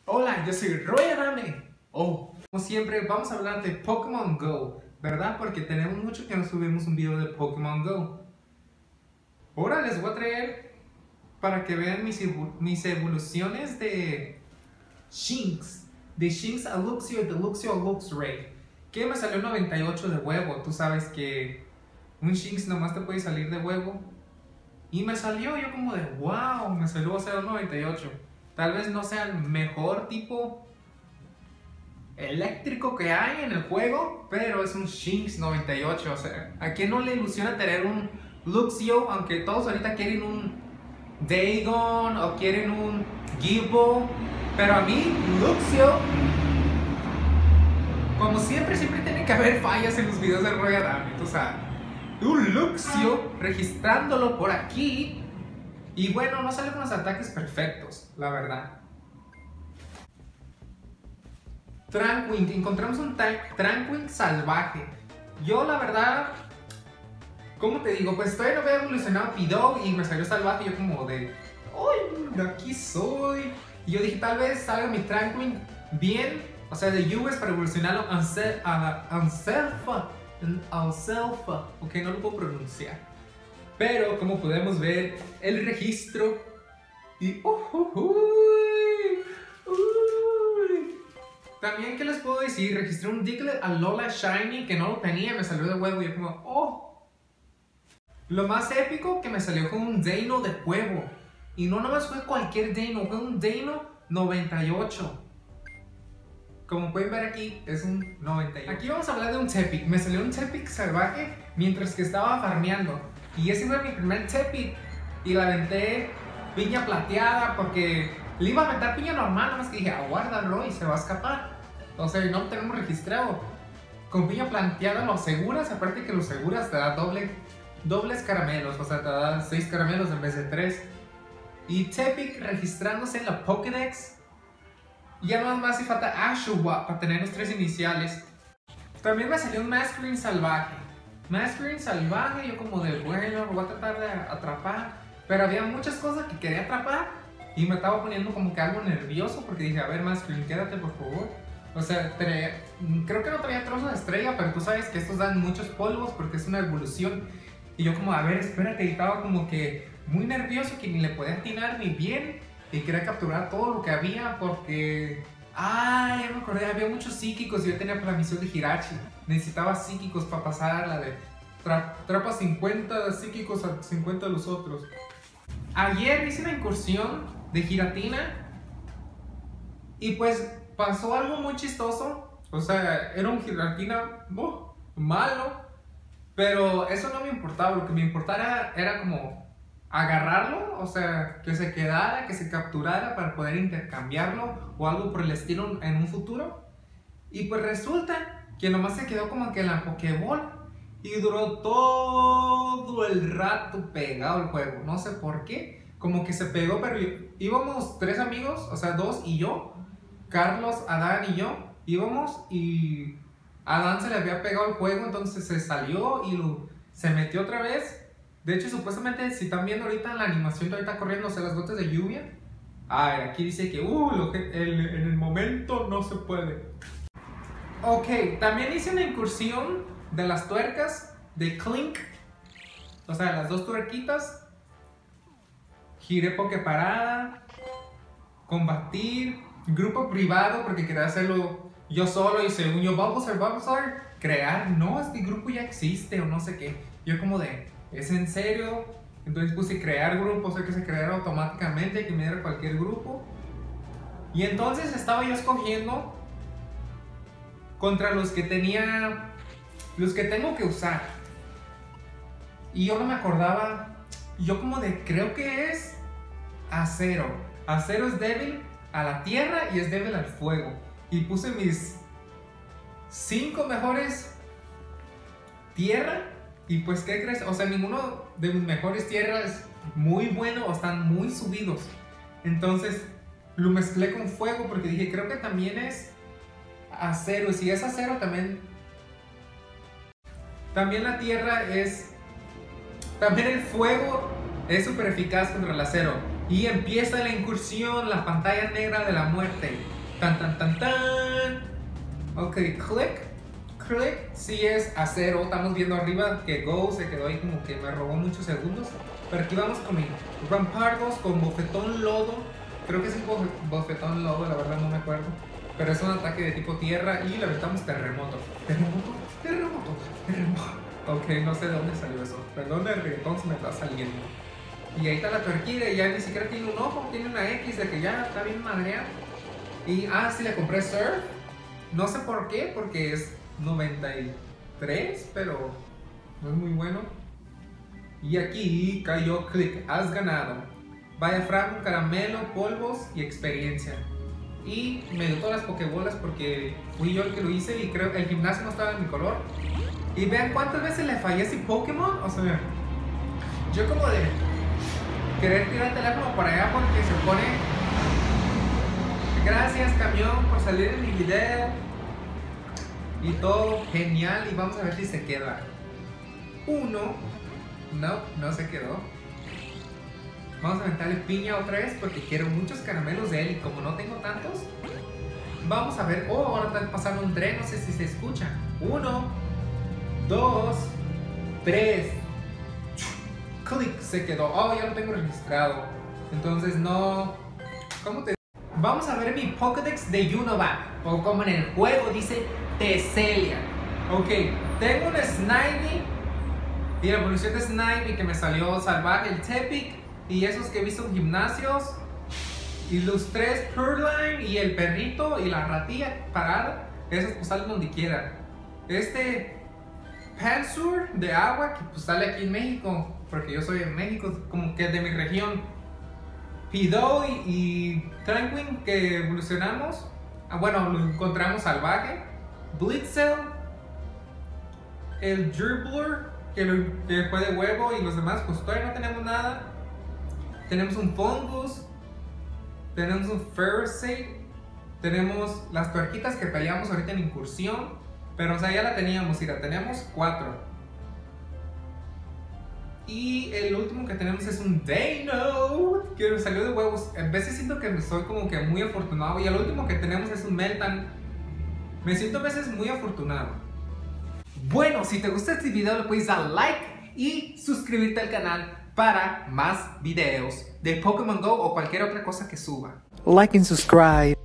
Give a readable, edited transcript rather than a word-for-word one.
Hola, yo soy Roy Adame. Como siempre, vamos a hablar de Pokémon Go, ¿verdad? Porque tenemos mucho que no subimos un video de Pokémon Go. Ahora les voy a traer para que vean mis evoluciones de Shinx. De Shinx a Luxio y de Luxio a Luxray. Que me salió 98 de huevo. Tú sabes que un Shinx nomás te puede salir de huevo. Y me salió yo como de wow, me salió a ser 98. Tal vez no sea el mejor tipo eléctrico que hay en el juego, pero es un Shinx 98. O sea, ¿a quién no le ilusiona tener un Luxio? Aunque todos ahorita quieren un Dagon o quieren un Gible, pero a mí, Luxio, como siempre tiene que haber fallas en los videos de Roy Adame. O sea, un Luxio registrándolo por aquí. Y bueno, no sale con los ataques perfectos, la verdad. Tranquil, encontramos un Tranquil salvaje. Yo la verdad, ¿cómo te digo? Pues todavía no había evolucionado Pidove y me salió salvaje. Yo como de, ¡ay, aquí soy! Y yo dije, tal vez salga mi Tranquil bien, o sea, de US para evolucionarlo a Alcelfa. Ok, no lo puedo pronunciar. Pero como podemos ver, el registro y también, ¿qué les puedo decir? Registré un Diglett a Lola Shiny que no lo tenía, me salió de huevo y yo como, ¡oh! Lo más épico que me salió fue un Deino de huevo. Y no nomás fue cualquier Deino, fue un Deino 98. Como pueden ver aquí, es un 98. Aquí vamos a hablar de un Tepig. Me salió un Tepig salvaje mientras que estaba farmeando. Y ese fue mi primer Tepig. Y la aventé piña plateada porque le iba a aventar piña normal, nada más que dije, aguárdalo y se va a escapar. O sea, no lo tenemos registrado. Con piña plateada lo aseguras, aparte que lo aseguras te da dobles caramelos. O sea, te da 6 caramelos en vez de 3. Y Tepig registrándose en la Pokédex. Y ya nada más si falta Ashua para tener los 3 iniciales. También me salió un Masquerain salvaje. Masquerain salvaje, yo como de bueno, lo voy a tratar de atrapar. Pero había muchas cosas que quería atrapar y me estaba poniendo como que algo nervioso porque dije, a ver Masquerain, quédate por favor. O sea, creo que no traía trozos de estrella, pero tú sabes que estos dan muchos polvos porque es una evolución. Y yo como, a ver, espérate, y estaba como que muy nervioso que ni le podía atinar ni bien. Y quería capturar todo lo que había porque... ¡Ah! Ya me acordé, había muchos psíquicos y yo tenía la misión de Hirachi. Necesitaba psíquicos para pasar la de... Trapa 50 psíquicos a 50 de los otros. Ayer hice una incursión de Giratina y pues pasó algo muy chistoso. O sea, era un Giratina malo, pero eso no me importaba. Lo que me importaba era como agarrarlo, o sea, que se quedara, que se capturara para poder intercambiarlo o algo por el estilo en un futuro. Y pues resulta que nomás se quedó como que en la Pokéball y duró todo el rato pegado el juego. No sé por qué, como que se pegó, pero íbamos 3 amigos, o sea, 2 y yo, Carlos, Adán y yo, íbamos y a Adán se le había pegado el juego, entonces se salió y se metió otra vez. De hecho, supuestamente, si están viendo ahorita la animación que ahorita corriendo, o sea, las gotas de lluvia. Aquí dice que, en el momento no se puede. Ok, también hice una incursión de las tuercas de Clink. O sea, las 2 tuerquitas. Giré Poképarada. Combatir. Grupo privado, porque quería hacerlo yo solo. Y según yo, Bulbasaur, crear. No, este grupo ya existe o no sé qué. Yo como de... ¿Es en serio? Entonces puse crear grupo, o sea que se creara automáticamente, que me diera cualquier grupo. Y entonces estaba yo escogiendo contra los que tenía, los que tengo que usar. Y yo no me acordaba, yo como de, creo que es acero. Acero es débil a la tierra y es débil al fuego. Y puse mis 5 mejores tierra. Y pues, ¿qué crees? O sea, ninguno de mis mejores tierras es muy bueno o están muy subidos. Entonces, lo mezclé con fuego porque dije, creo que también es acero. Y si es acero, también la tierra es... También el fuego es súper eficaz contra el acero. Y empieza la incursión, la pantalla negra de la muerte. Tan tan tan tan. Ok, click. Sí es acero. Estamos viendo arriba que Go se quedó ahí como que me robó muchos segundos. Pero aquí vamos con mi Rampardos con bofetón lodo. Creo que es un bofetón lodo, la verdad no me acuerdo. Pero es un ataque de tipo tierra y le aventamos terremoto. Terremoto. Ok, no sé de dónde salió eso. Perdón, el reggaetón se me está saliendo. Y ahí está la tuerquita y ya ni siquiera tiene un ojo, tiene una X de que ya está bien madreada. Y sí le compré Surf. No sé por qué, porque es 93, pero no es muy bueno. Y aquí cayó click, has ganado. Vaya Franco, caramelo, polvos y experiencia. Y me dio todas las pokebolas porque fui yo el que lo hice y creo que el gimnasio no estaba en mi color. Y vean cuántas veces le fallé a ese Pokémon. O sea, yo como de querer tirar el teléfono por allá porque se pone. Gracias camión por salir en mi video. Y todo genial. Y vamos a ver si se queda. No se quedó. Vamos a aventarle piña otra vez porque quiero muchos caramelos de él. Y como no tengo tantos, vamos a ver. Ahora está pasando un tren. No sé si se escucha. 1, 2, 3. Click, se quedó. Ya lo tengo registrado. Entonces no. ¿Cómo te? Vamos a ver mi Pokédex de Unova. O como en el juego dice Tesselia. Ok, tengo un Snivy. Y la evolución de Snivy que me salió salvaje, el Tepic. Y esos que he visto en gimnasios. Y los 3 Purrloin y el perrito y la ratilla parada. Esos pues salen donde quiera. Este Pansur de agua que pues sale aquí en México. Porque yo soy de México, como que de mi región. Pido y Tranquil que evolucionamos. Bueno, lo encontramos salvaje. Blitzel. El Dribbler que fue de huevo y los demás pues todavía no tenemos nada. Tenemos un Fungus. Tenemos un Ferrocete. Tenemos las tuerquitas que peleamos ahorita en incursión. Pero o sea, ya la teníamos, mira, tenemos 4. Y el último que tenemos es un Dino que salió de huevos. A veces siento que soy como que muy afortunado. Y el último que tenemos es un Meltan. Me siento a veces muy afortunado. Bueno, si te gusta este video le puedes dar like y suscribirte al canal para más videos de Pokémon Go o cualquier otra cosa que suba. Like and subscribe.